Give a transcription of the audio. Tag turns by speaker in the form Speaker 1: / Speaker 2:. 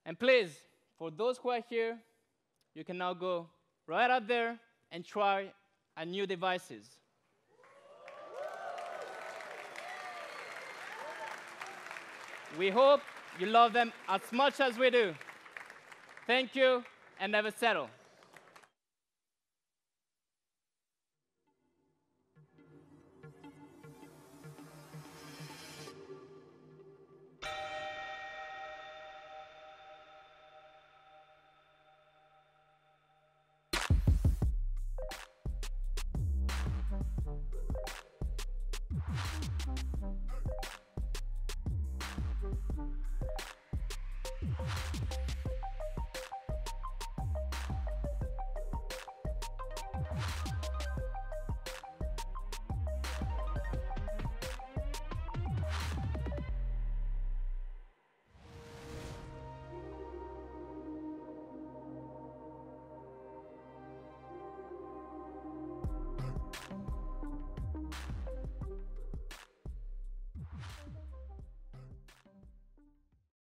Speaker 1: And please, for those who are here, you can now go right out there and try our new devices. We hope you love them as much as we do. Thank you, and never settle.